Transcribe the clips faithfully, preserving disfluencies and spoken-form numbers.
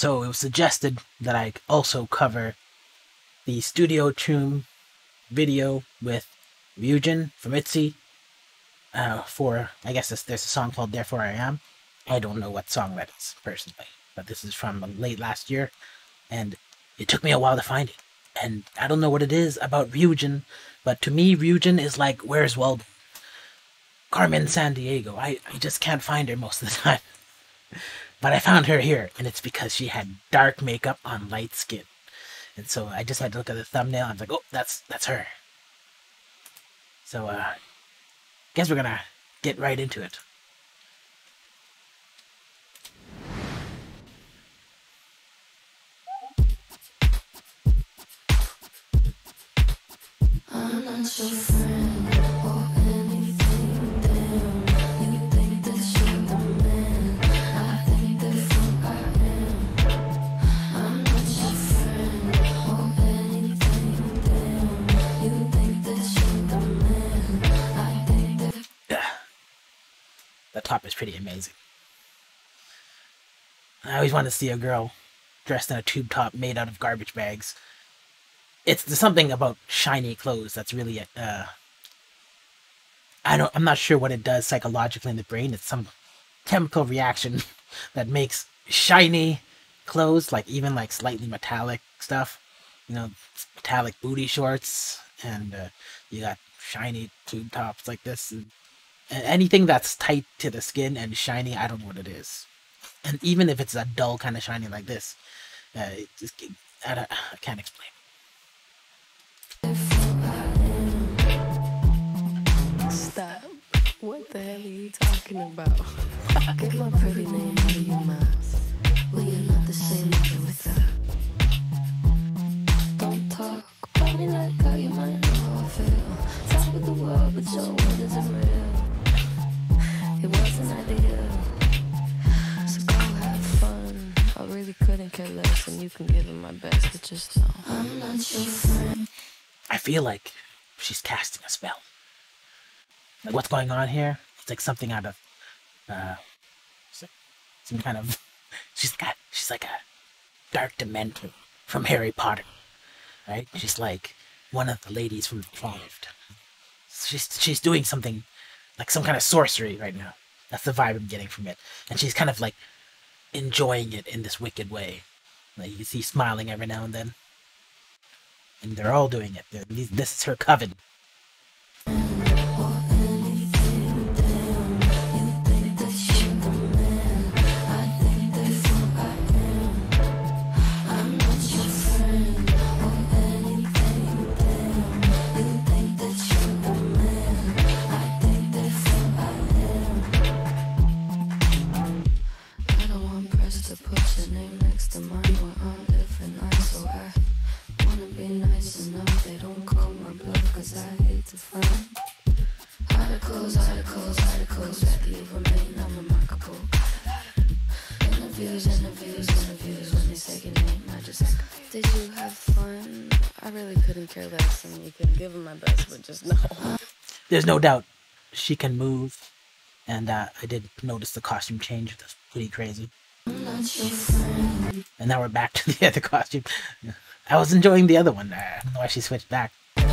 So it was suggested that I also cover the Studio Tune video with Ryujin from ITZY. Uh, for, I guess there's, there's a song called Therefore I Am. I don't know what song that is, personally. But this is from late last year. And it took me a while to find it. And I don't know what it is about Ryujin. But to me, Ryujin is like, where's Waldo? Carmen Sandiego. I, I just can't find her most of the time. But I found her here. And it's because she had dark makeup on light skin. And so I just had to look at the thumbnail. I was like, oh, that's, that's her. So, uh... guess we're gonna get right into it. I'm not your friend or anything, damn. You think that you're the man, I think therefore I am. I'm not your friend or anything, damn. You think that you're the man, I think that... The top is pretty amazing. I always want to see a girl dressed in a tube top made out of garbage bags. It's there's something about shiny clothes that's really uh I don't I'm not sure what it does psychologically in the brain. It's some chemical reaction that makes shiny clothes, like even like slightly metallic stuff, you know, metallic booty shorts, and uh, you got shiny tube tops like this, and anything that's tight to the skin and shiny, I don't know what it is. And even if it's a dull kind of shiny like this, uh, it just, I, don't, I can't explain. Stop. What the hell are you talking about? Get my pretty name out of your mouth. Well, you're not the same either with that. Don't talk about me like how you might know how I feel. Talk with the world, but your word isn't real. It wasn't ideal. So go have fun. I really couldn't care less, and you can give it my best, but just know I'm not your friend. I feel like she's casting a spell. Like, what's going on here? It's like something out of, uh, some kind of. She's got. She's like a dark dementor from Harry Potter, right? She's like one of the ladies from the Betrothed. She's she's doing something, like some kind of sorcery right now. That's the vibe I'm getting from it, and she's kind of like enjoying it in this wicked way. Like you see, smiling every now and then. And they're all doing it. They're, this is her coven. Did you have fun? I really couldn't care less, and you could give him my best, but just know. There's no doubt she can move, and uh, I did notice the costume change. That's pretty crazy. And now we're back to the other costume. I was enjoying the other one. I don't know why she switched back.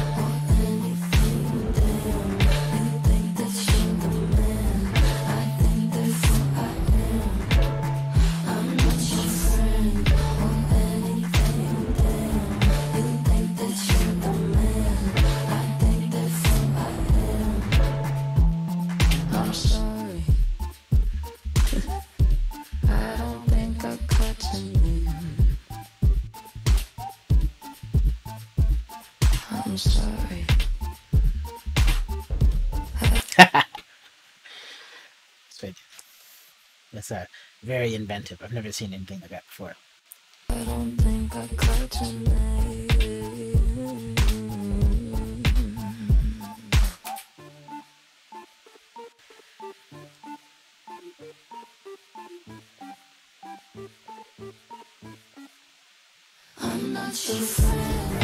I'm sorry. That's uh, very inventive. I've never seen anything like that before. I don't think I caught your name. I'm not your friend.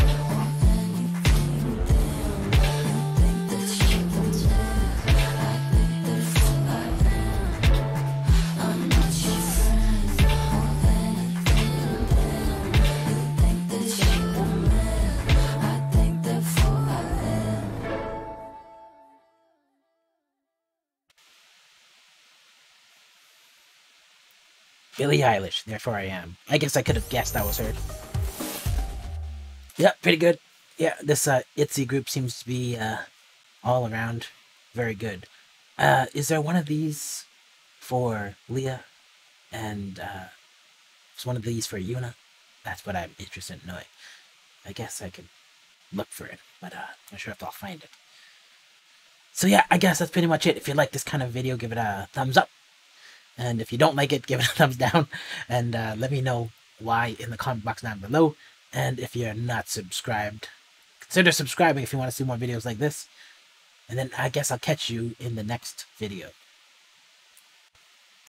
Billie Eilish, Therefore I Am. I guess I could have guessed that was her. Yeah, pretty good. Yeah, this uh, ITZY group seems to be uh, all around very good. Uh, is there one of these for Leah? And uh, is one of these for Yuna? That's what I'm interested in knowing. I guess I could look for it, but uh, I'm not sure if I'll find it. So yeah, I guess that's pretty much it. If you like this kind of video, give it a thumbs up. And if you don't like it, give it a thumbs down. And uh, let me know why in the comment box down below. And if you're not subscribed, consider subscribing if you want to see more videos like this. And then I guess I'll catch you in the next video.